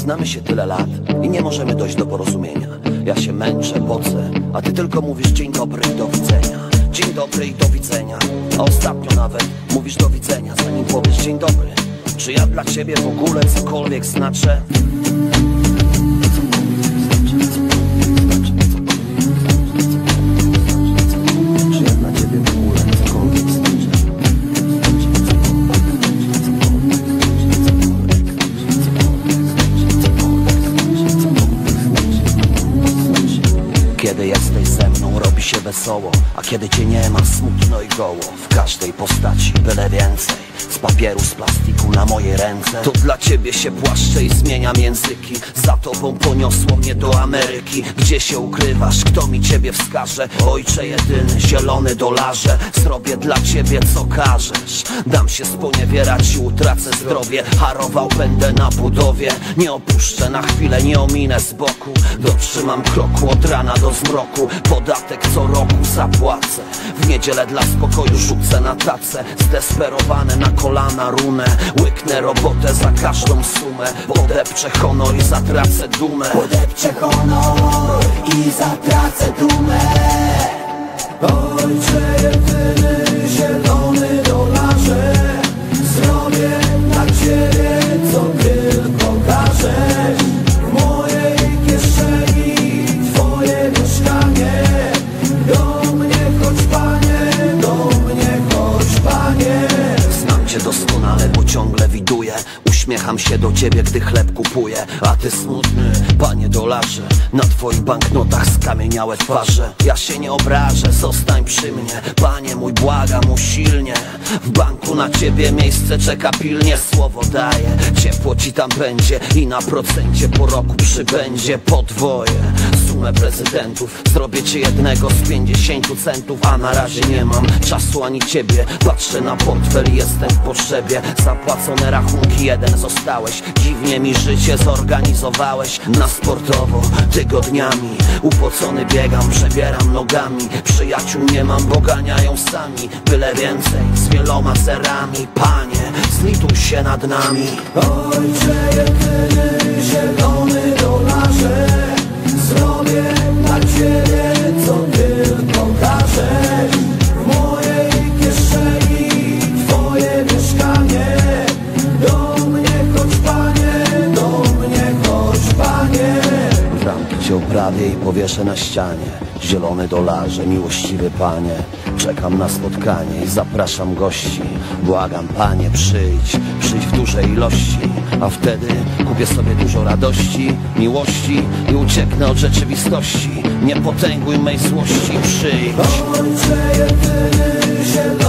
Znamy się tyle lat i nie możemy dojść do porozumienia. Ja się męczę, pocę, a ty tylko mówisz dzień dobry i do widzenia. Dzień dobry i do widzenia. A ostatnio nawet mówisz do widzenia, zanim powiesz dzień dobry. Czy ja dla ciebie w ogóle cokolwiek znaczę? Czy ja dla ciebie w ogóle cokolwiek znaczę? Kiedy jesteś ze mną, robi się wesoło, a kiedy cię nie ma, smutno i goło. W każdej postaci, byle więcej. Z papieru, z plastiku na moje ręce. To dla ciebie się płaszczę i zmieniam języki. Za tobą poniosło mnie do Ameryki. Gdzie się ukrywasz? Kto mi ciebie wskaże? Ojcze jedyny, zielony dolarze. Zrobię dla ciebie co każesz. Dam się sponiewierać i utracę zdrowie. Harował będę na budowie. Nie opuszczę na chwilę, nie ominę z boku. Dotrzymam kroku od rana do zmroku. Podatek co roku zapłacę. W niedzielę dla spokoju rzucę na tacę. Zdesperowany na kolana runę. Łyknę robotę za każdą sumę. Podepczę honor i zatracę dumę. Podepczę honor i zatracę dumę. Ojcze jedyny, zielony dolarze. Zrobię dla ciebie co tylko każesz. W mojej kieszeni twoje mieszkanie. Do mnie chodź panie, do mnie chodź panie. Znam cię doskonale, bo ciągle widuję. Uśmiecham się do ciebie, gdy chleb kupuję. A ty smutny, panie dolarze. Na twoich banknotach skamieniałe twarze. Ja się nie obrażę, zostań przy mnie. Panie mój, błagam usilnie. W banku na ciebie miejsce czeka pilnie. Słowo daję, ciepło ci tam będzie. I na procencie po roku przybędzie podwoje sumę prezydentów. Zrobię ci jednego z 50 centów. A na razie nie mam czasu ani ciebie. Patrzę na portfel i jestem w potrzebie. Zapłacone rachunki, jeden zostałeś. Dziwnie mi życie zorganizowałeś. Na sportowo, tygodniami. Upocony biegam, przebieram nogami. Przyjaciół nie mam, bo ganiają sami. Byle więcej, z wieloma zerami. Panie, zlituj się nad nami. Ojcze jedyny, zielony dolarze. Zrobię dla ciebie co tylko każesz. W mojej kieszeni twoje mieszkanie. Do mnie chodź panie, do mnie chodź panie. Bramki cię oprawię i powieszę na ścianie. Zielony dolarze, miłościwy panie. Czekam na spotkanie i zapraszam gości. Błagam panie, przyjdź w dużej ilości. A wtedy kupię sobie dużo radości, miłości i ucieknę od rzeczywistości. Nie potęguj mej złości, przyjdź. Ojcze jedyny, zielony